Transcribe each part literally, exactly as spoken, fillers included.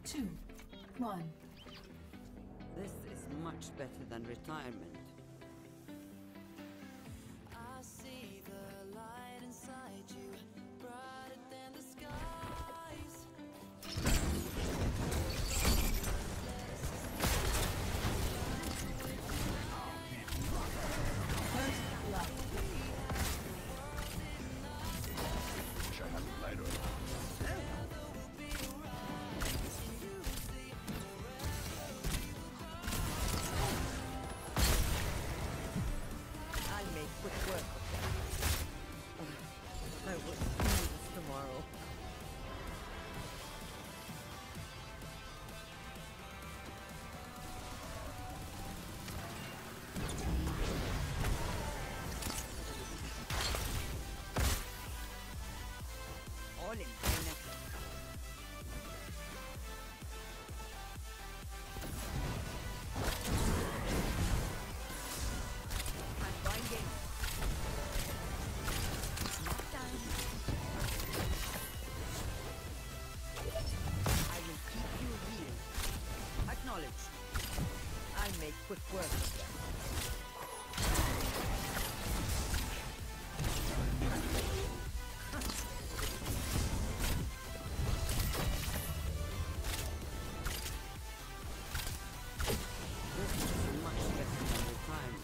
two, one. This is much better than retirement. I see the light inside you, brighter than the skies. First love. Wish I hadn't lied on. I'll make quick work of that. I will see this tomorrow. All in connect. I'm binding. Knockdown. I will keep you healed. Acknowledged. I'll make quick work of them. This is much better than retirement.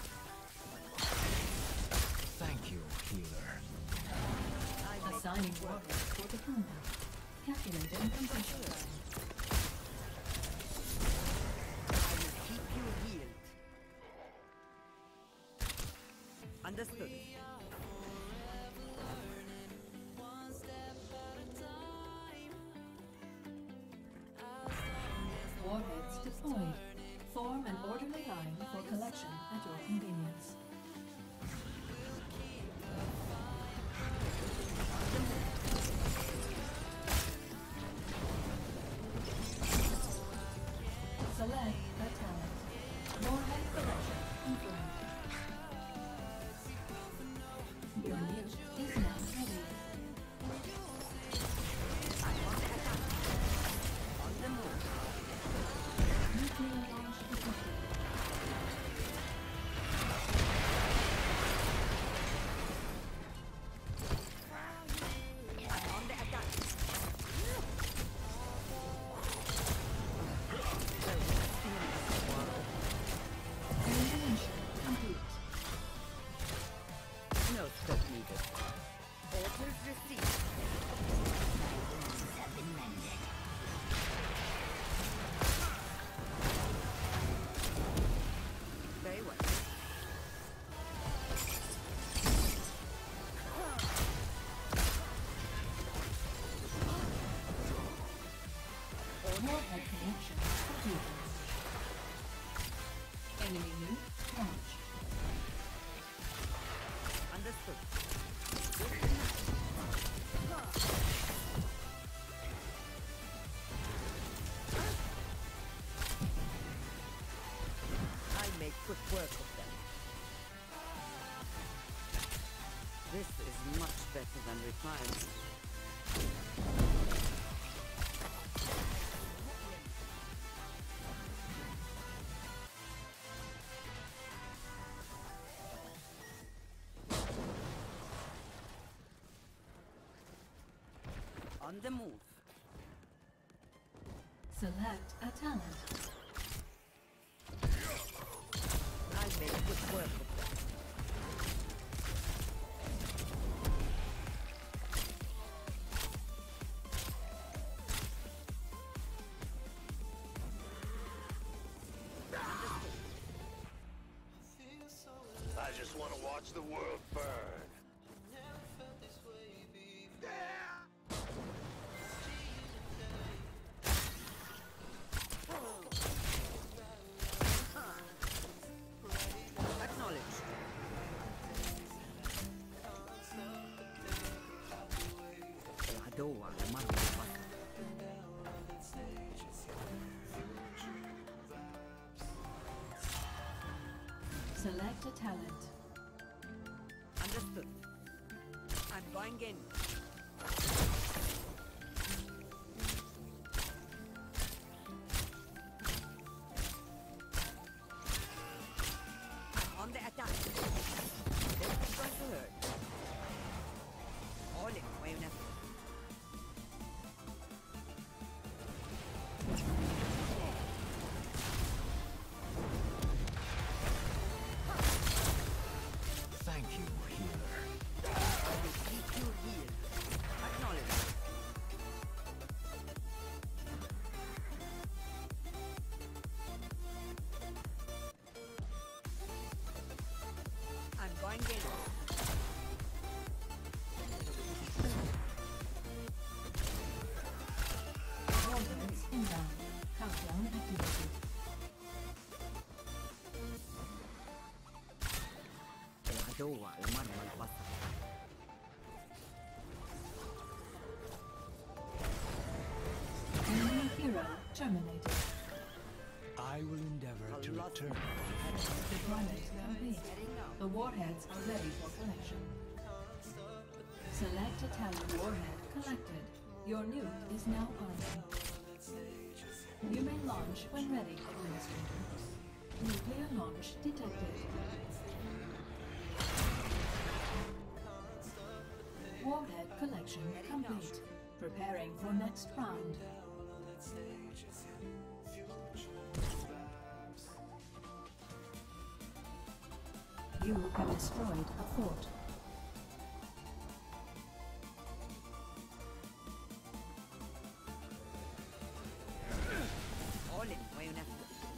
Thank you, healer. I make Assigning quick work. warriors for the combat. Calculating completion time. I will keep you healed. Understood. Warheads deployed. Form an orderly line for collection at your convenience. Select a talent. Warhead collection confirmed. Your nuke is now ready. On the move. Nuclear launch effective. I'm on the attack. Intervention complete. No step needed. Orders received. Have been mended. Very well. Warhead connection completed. Enemy nuke launch. Understood. I'll make quick work of them. This is much better than retirement. On the move. Select a talent. I'll make quick work of them. I just want to watch the world burn. Acknowledged. Radoa, motherfucker. Select a talent. Understood. I'm going in. Doa laman malpasa. Enemy hero terminated. I will endeavor to return. Deployment complete. The warheads are ready for collection. Select Italian warhead collected. Your nuke is now armed. You may launch when ready, Administrator. Nuclear launch detected. Warhead collection complete. Preparing for next round. You have destroyed a fort. All in, Mayonnaise.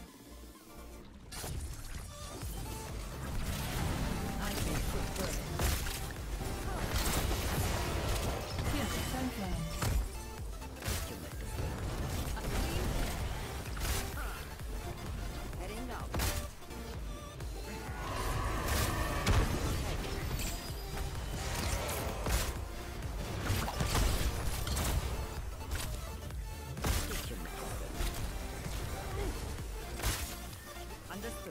I make quick work. Here, Sunflower. Heading out. Understood.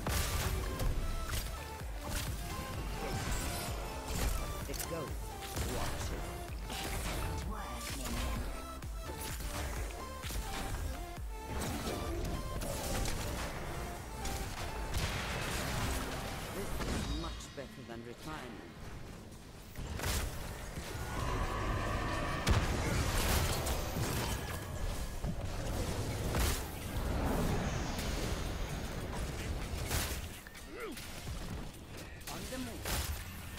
Let's go. Watch it. This is much better than retirement. On the move.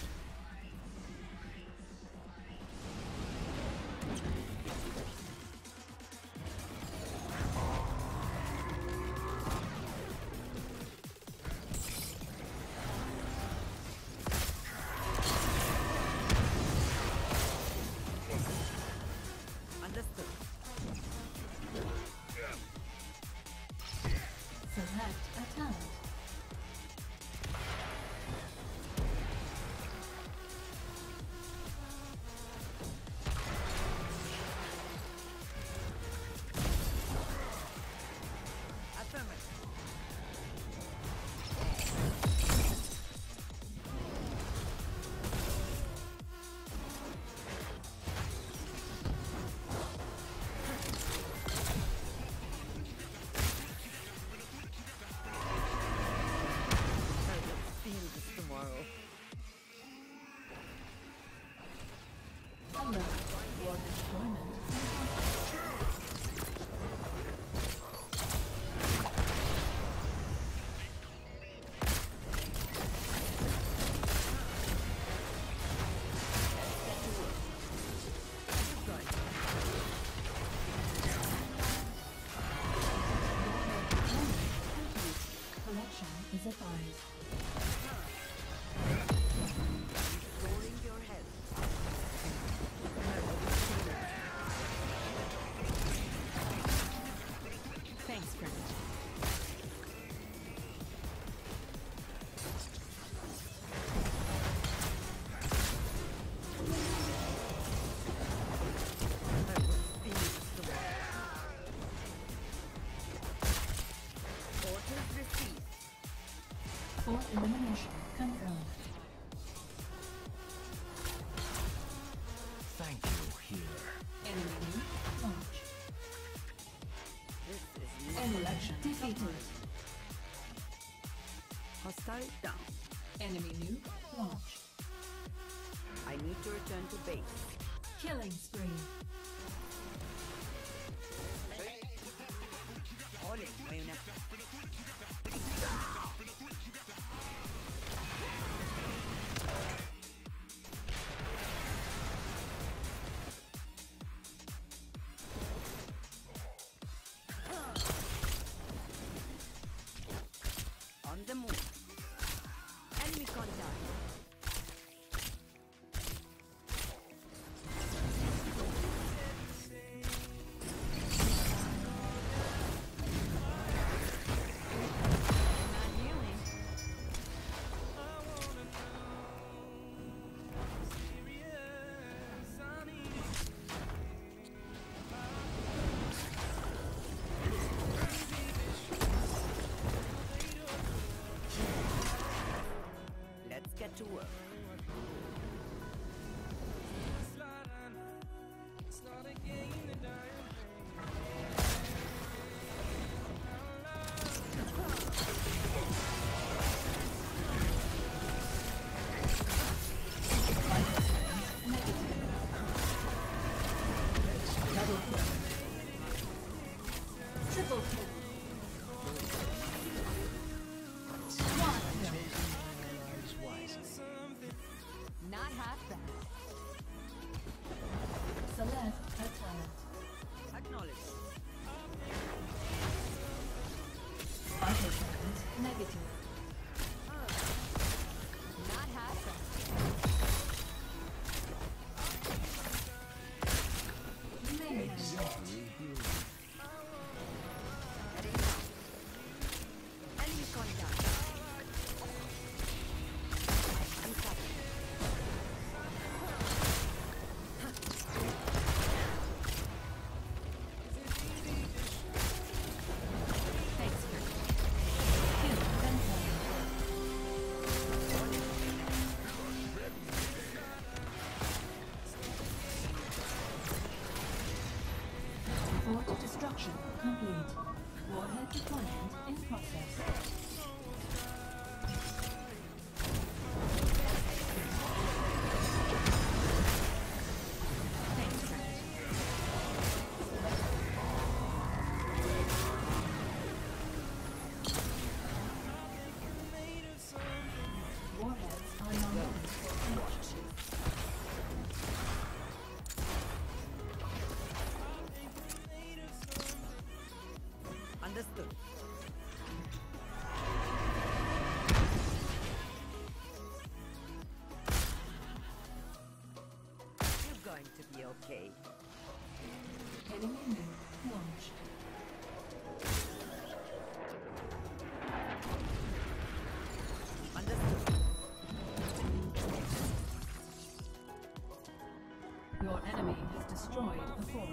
Understood. Select a talent. Affirmative. I will feel this tomorrow. Hello. War deployment. Collection is advised. Restoring your health. Thanks, friend. I will feel this tomorrow. Orders received. Fort elimination confirmed. Thank you, healer. Enemy nuke launch. This is not Election defeated. hostile down. Enemy nuke launch. I need to return to base. Killing spree. All in, Mayonnaise. On the move. Enemy contact. process. Warheads are now ready for launch. Understood. You're going to be okay. Enemy nuke launched. Understood. Your enemy has destroyed the fort.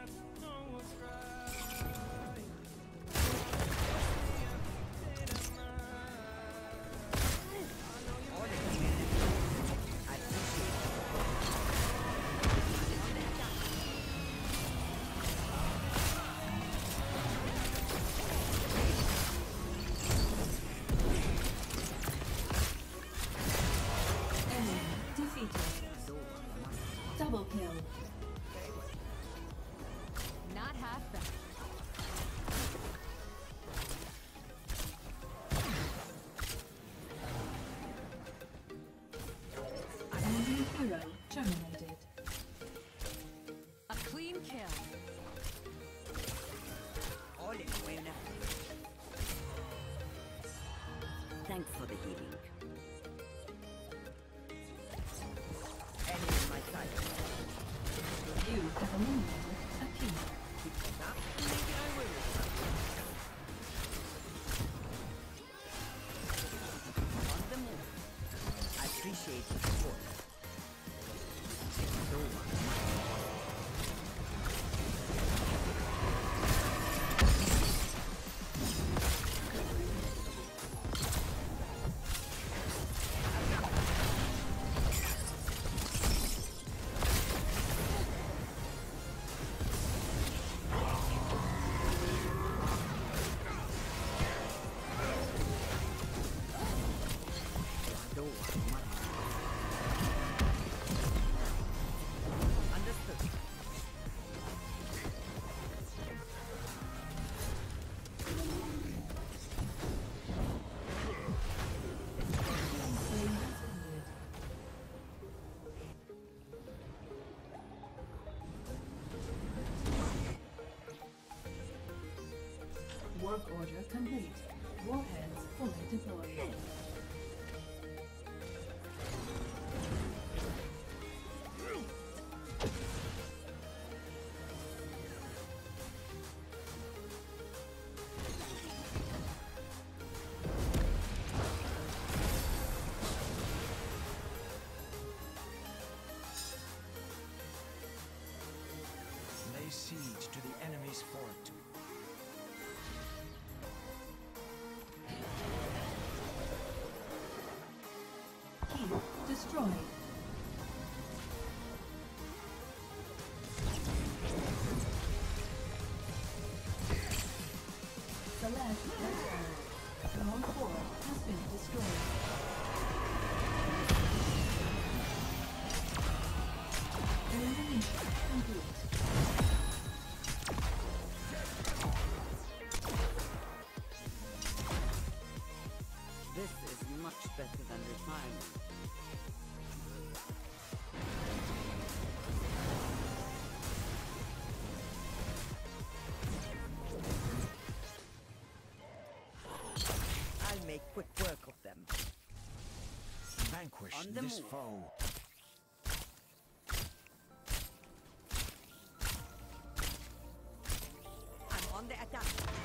Enemy defeated. Double kill. Not half bad. Enemy hero terminated. A clean kill. Ole, buena. Thanks for the healing. Enemy in my sight. You have eliminated a king. Keep it up. Maybe I will. On the move. I appreciate the support. So much. So much. Understood. Flame has ended. Work order complete. Warheads fully deployed. Lay siege to the enemy's fort. Keep destroyed. Select left. Your fort has been destroyed. Elimination complete. This is much better than retirement. I'll make quick work of them. Vanquish On the this move. foe. I'm on the attack.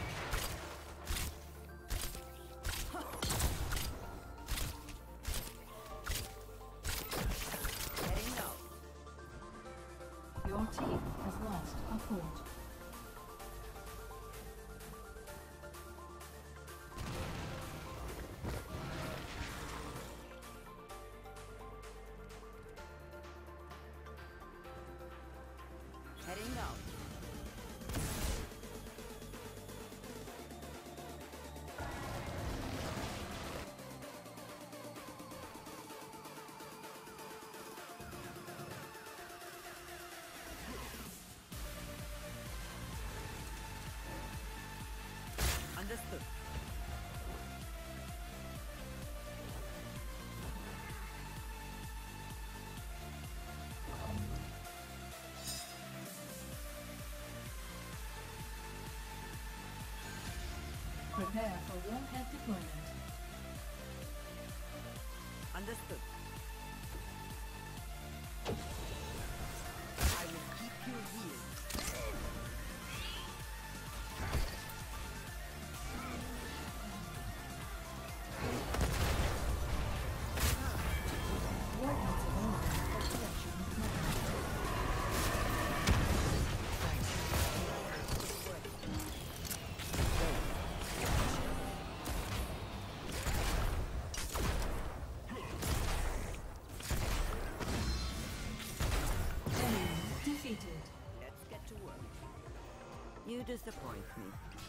Heading out. Your team has lost a fort. Heading out. Prepare for warhead deployment. Understood. I will keep you healed. Warheads available for collection now. Enemy defeated. Let's get to work. You disappoint me.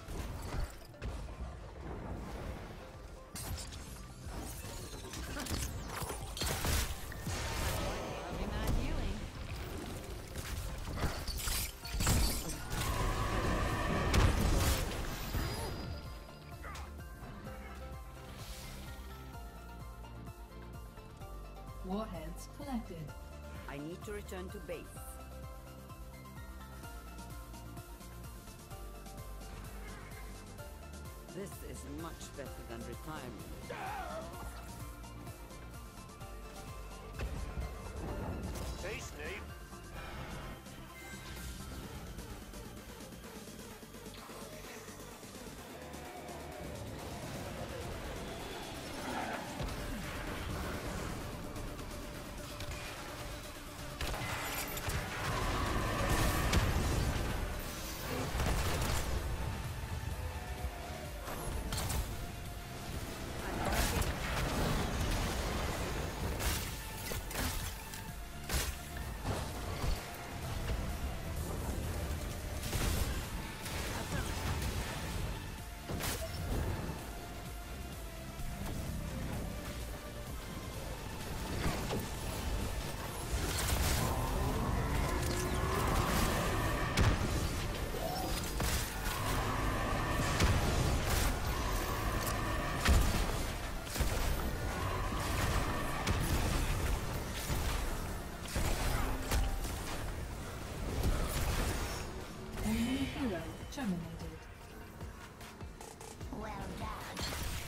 Loving that healing. Warheads collected. I need to return to base. This is much better than retirement. Hey, Snape. Enemy hero terminated. Well done.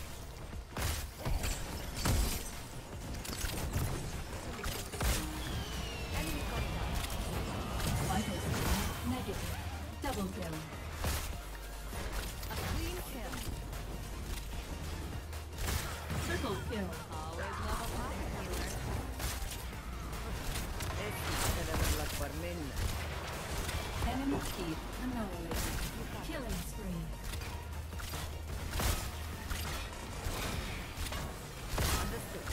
Enemy contact. Vital scan negative. Double kill. A clean kill. Triple kill. Always love a pocket healer. Esti television per minna. Enemy keep annihilated. Killing spree. Understood.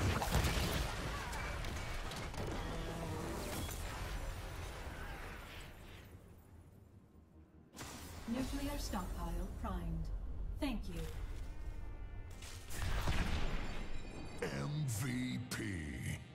Nuclear stockpile primed. Thank you. M V P.